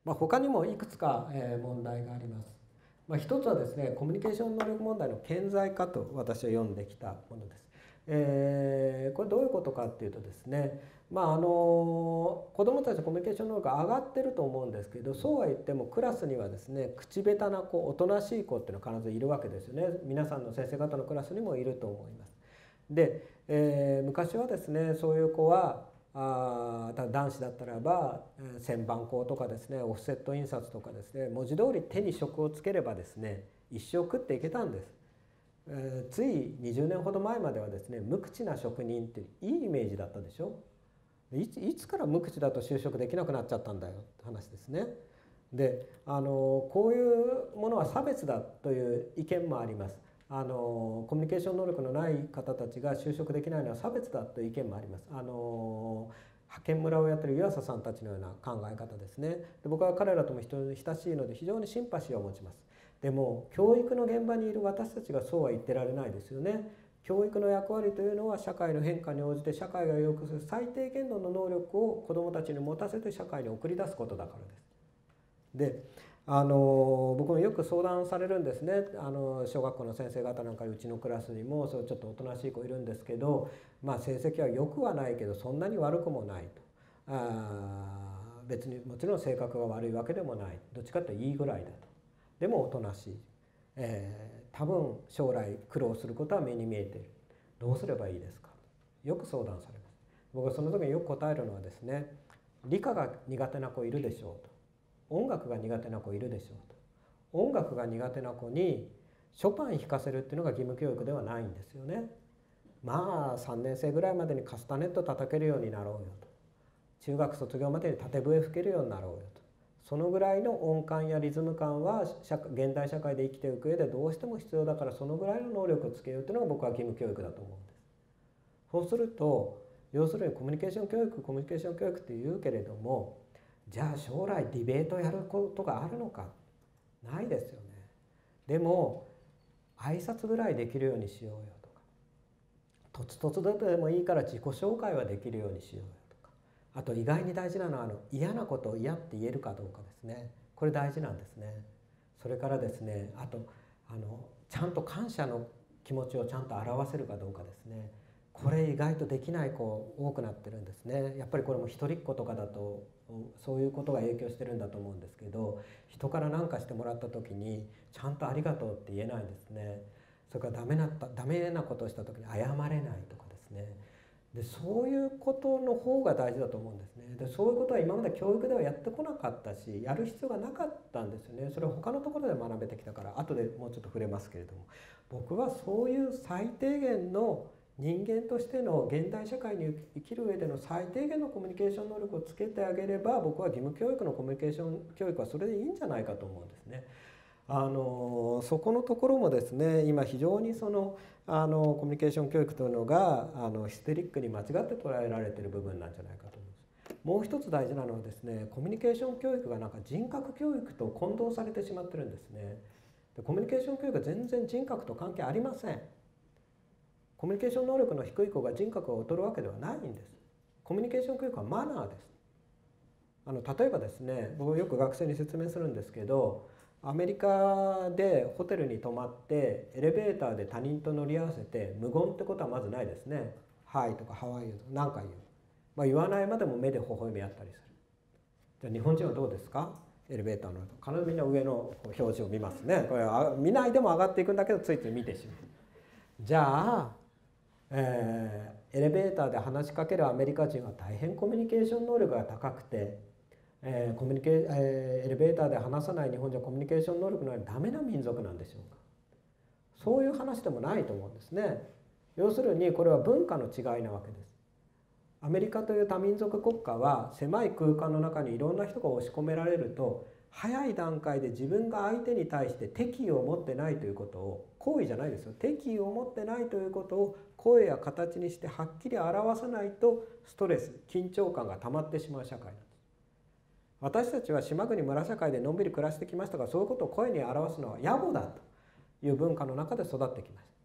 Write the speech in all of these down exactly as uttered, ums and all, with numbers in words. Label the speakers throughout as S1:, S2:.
S1: まあ、他にもいくつか、えー、問題があります。まあ、一つはですね、コミュニケーション能力問題の顕在化と私は読んできたものです。えー、これどういうことかっていうとですね、まああの子どもたちのコミュニケーション能力が上がってると思うんですけど、そうは言ってもクラスにはですね、口下手な子、おとなしい子っていうのは必ずいるわけですよね。皆さんの先生方のクラスにもいると思います。で、えー、昔はですね、そういう子はあ男子だったらば旋盤工とかですね、オフセット印刷とかですね、文字通り手に職をつければですね、一生食っていけたんです。えー、ついにじゅうねんほど前まではですね、無口な職人っていいイメージだったでしょ。いついつから無口だと就職できなくなっちゃったんだよって話ですね。で、あのこういうものは差別だという意見もあります。あのコミュニケーション能力のない方たちが就職できないのは差別だという意見もあります。あの派遣村をやってる湯浅さんたちのような考え方ですね。で、僕は彼らとも親しいので非常にシンパシーを持ちます。でも教育の現場にいる私たちがそうは言ってられないですよね。教育の役割というのは社会の変化に応じて社会が要求する最低限度の能力を子どもたちに持たせて社会に送り出すことだからです。で、あの僕もよく相談されるんですね。あの小学校の先生方なんかうちのクラスにもそうちょっとおとなしい子いるんですけど、まあ成績は良くはないけどそんなに悪くもないと。あ別にもちろん性格が悪いわけでもない、どっちかというといいぐらいだと。でもおとなしい、えー、多分将来苦労することは目に見えている、どうすればいいですか、よく相談されます。僕はその時によく答えるのはですね、理科が苦手な子いるでしょうと、音楽が苦手な子いるでしょうと。音楽が苦手な子にショパン弾かせるっていうのが義務教育ではないんですよね。まあさんねん生ぐらいまでにカスタネット叩けるようになろうよと、中学卒業までに縦笛吹けるようになろうよと、そのぐらいの音感やリズム感は現代社会で生きていく上でどうしても必要だから、そのぐらいの能力をつけようというのが僕は義務教育だと思うんです。そうすると要するにコミュニケーション教育コミュニケーション教育って言うけれども、じゃあ将来ディベートやることがあるのか、ないですよね。でも挨拶ぐらいできるようにしようよとか、とつとつだとでもいいから自己紹介はできるようにしようよとか、あと意外に大事なのはあの嫌なことを嫌って言えるかどうかですね。これ大事なんですね。それからですね、あとあのちゃんと感謝の気持ちをちゃんと表せるかどうかですね。これ意外とできない子多くなってるんですね。やっぱりこれも一人っ子とかだとそういうことが影響してるんだと思うんですけど、人から何かしてもらった時にちゃんとありがとうって言えないですね。それからダメなダメなことをした時に謝れないとかですね。でそういうことの方が大事だと思うんですね。でそういうことは今まで教育ではやってこなかったし、やる必要がなかったんですよね。それを他のところで学べてきたから、後でもうちょっと触れますけれども、僕はそういう最低限の人間としての現代社会に生きる上での最低限のコミュニケーション能力をつけてあげれば、僕は義務教育のコミュニケーション教育はそれでいいんじゃないかと思うんですね。あのそこのところもですね、今非常にそのあのコミュニケーション教育というのがあのヒステリックに間違って捉えられている部分なんじゃないかと思います。もう一つ大事なのはですね、コミュニケーション教育がなんか人格教育と混同されてしまってるんですね。でコミュニケーション教育は全然人格と関係ありません。コミュニケーション能力の低い子が人格を劣るわけではないんです。コミュニケーション教育はマナーです。あの例えばですね、僕よく学生に説明するんですけど、アメリカでホテルに泊まってエレベーターで他人と乗り合わせて無言ってことはまずないですね。はいとかハワイとか何か言う、まあ、言わないまでも目で微笑み合ったりする。じゃあ日本人はどうですか。エレベーターの必ずみんな上の表示を見ますね。これは見ないでも上がっていくんだけどついつい見てしまう。じゃあ、えー、エレベーターで話しかけるアメリカ人は大変コミュニケーション能力が高くて、えー、コミュニケー、えー、エレベーターで話さない日本人はコミュニケーション能力のあるダメな民族なんでしょうか。そういう話でもないと思うんですね。要するにこれは文化の違いなわけです。アメリカという多民族国家は狭い空間の中にいろんな人が押し込められると、早い段階で自分が相手に対して敵意を持ってないということを、行為じゃないですよ、敵意を持ってないということを声や形にしてはっきり表さないとストレス緊張感が溜まってしまう社会なんです。私たちは島国村社会でのんびり暮らしてきましたが、そういうことを声に表すのは野暮だという文化の中で育ってきました。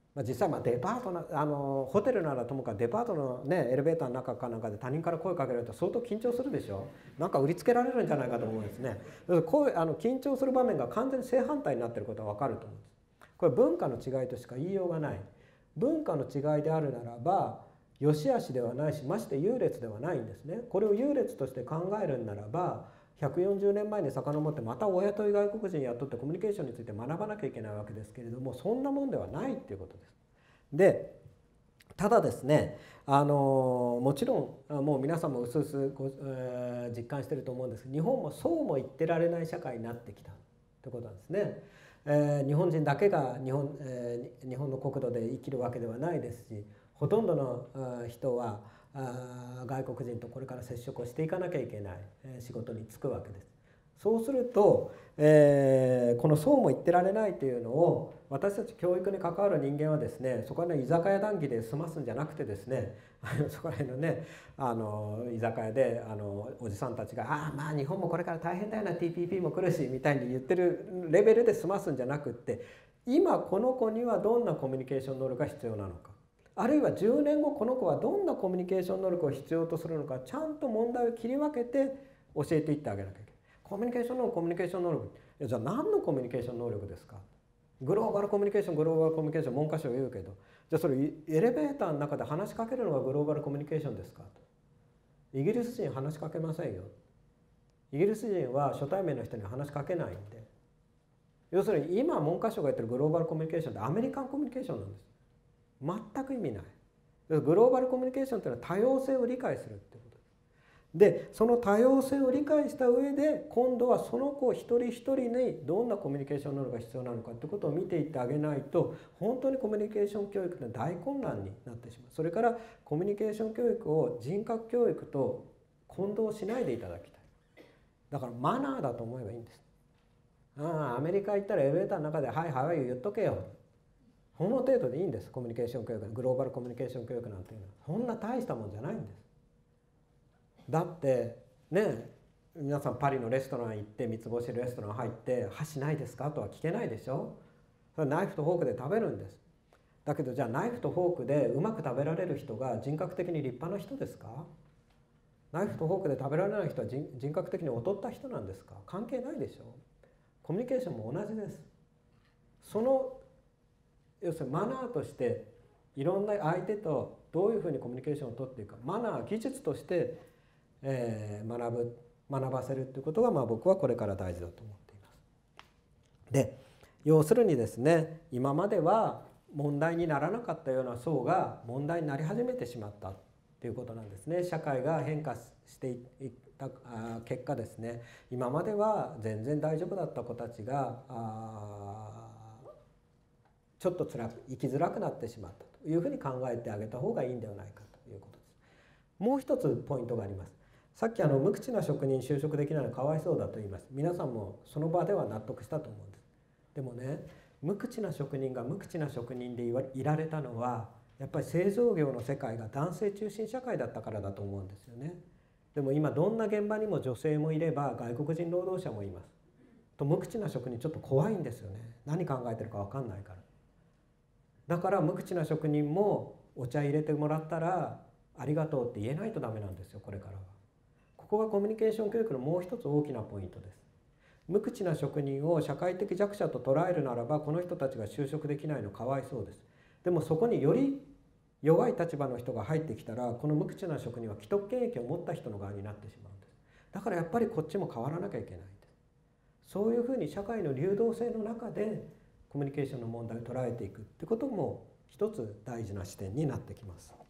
S1: まあ、実際まあデパートなあのホテルならともかくデパートの、ね、エレベーターの中かなんかで他人から声かけられると相当緊張するでしょ。なんか売りつけられるんじゃないかと思うんですね。こうあの緊張する場面が完全に正反対になっていることは分かると思うんです。これ文化の違いとしか言いようがない。文化の違いであるならば良し悪しではないし、まして優劣ではないんですね。これを優劣として考えるならばひゃくよんじゅうねんまえに遡ってまたお雇い外国人雇ってコミュニケーションについて学ばなきゃいけないわけですけれども、そんなもんではないっていうことです。でただですね、あのもちろんもう皆さんもうすうすご、えー、実感していると思うんですけど、日本もそうも言ってられない社会になってきたということなんですね。えー、日本人だけが日本、えー、日本の国土で生きるわけではないですし、ほとんどの人はあ外国人とこれから接触をしていかなきゃいけない、えー、仕事に就くわけです。そうすると、えー、このそうも言ってられないというのを私たち教育に関わる人間はですね、そこはね居酒屋談義で済ますんじゃなくてですね、そこら辺のねあの居酒屋であのおじさんたちが「ああまあ日本もこれから大変だよな ティーピーピー も来るし」みたいに言ってるレベルで済ますんじゃなくって、今この子にはどんなコミュニケーション能力が必要なのか、あるいはじゅうねんごこの子はどんなコミュニケーション能力を必要とするのか、ちゃんと問題を切り分けて教えていってあげなきゃいけない。コミュニケーション能力コミュニケーション能力、いやじゃあ何のコミュニケーション能力ですか。グローバルコミュニケーショングローバルコミュニケーション文科省言うけど、じゃあそれエレベーターの中で話しかけるのがグローバルコミュニケーションですかと。イギリス人話しかけませんよ。イギリス人は初対面の人に話しかけないんで、要するに今文科省が言ってるグローバルコミュニケーションってアメリカンコミュニケーションなんです。全く意味ない。グローバルコミュニケーションというのは多様性を理解するってことで、その多様性を理解した上で今度はその子一人一人にどんなコミュニケーション能力が必要なのかということを見ていってあげないと、本当にコミュニケーション教育の大混乱になってしまう。それからコミュニケーション教育を人格教育と混同しないでいただきたい。だからマナーだと思えばいいんです。ああアメリカ行ったらエレベーターの中で「はいハワイ言っとけよ」、この程度でいいんです。コミュニケーション教育、グローバルコミュニケーション教育なんていうのはそんな大したもんじゃないんです。だってね、皆さんパリのレストラン行って三つ星レストラン入って「箸ないですか?」とは聞けないでしょ。それナイフとフォークで食べるんです。だけどじゃあナイフとフォークでうまく食べられる人が人格的に立派な人ですか。ナイフとフォークで食べられない人は 人, 人格的に劣った人なんですか。関係ないでしょ。コミュニケーションも同じです。その要するにマナーとしていろんな相手とどういうふうにコミュニケーションをとっていくか、マナー技術として、えー、学ぶ学ばせるということが、まあ、僕はこれから大事だと思っています。で要するにですね、今までは問題にならなかったような層が問題になり始めてしまったということなんですね。社会が変化していった結果ですね、今までは全然大丈夫だった子たちがちょっとつらく生きづらくなってしまったというふうに考えてあげた方がいいんではないかということです。もう一つポイントがあります。さっきあの無口な職人就職できないのはかわいそうだと言います。皆さんもその場では納得したと思うんです。でもね、無口な職人が無口な職人でいられたのはやっぱり製造業の世界が男性中心社会だったからだと思うんですよね。でも今どんな現場にも女性もいれば外国人労働者もいます。と無口な職人ちょっと怖いんですよね。何考えてるか分かんないから。だから無口な職人もお茶入れてもらったらありがとうって言えないとダメなんですよ、これからは。ここがコミュニケーション教育のもう一つ大きなポイントです。無口な職人を社会的弱者と捉えるならばこの人たちが就職できないのかわいそうです。でもそこにより弱い立場の人が入ってきたらこの無口な職人は既得権益を持った人の側になってしまうんです。だからやっぱりこっちも変わらなきゃいけないんです。そういうふうに社会の流動性の中でコミュニケーションの問題を捉えていくってことも一つ大事な視点になってきます。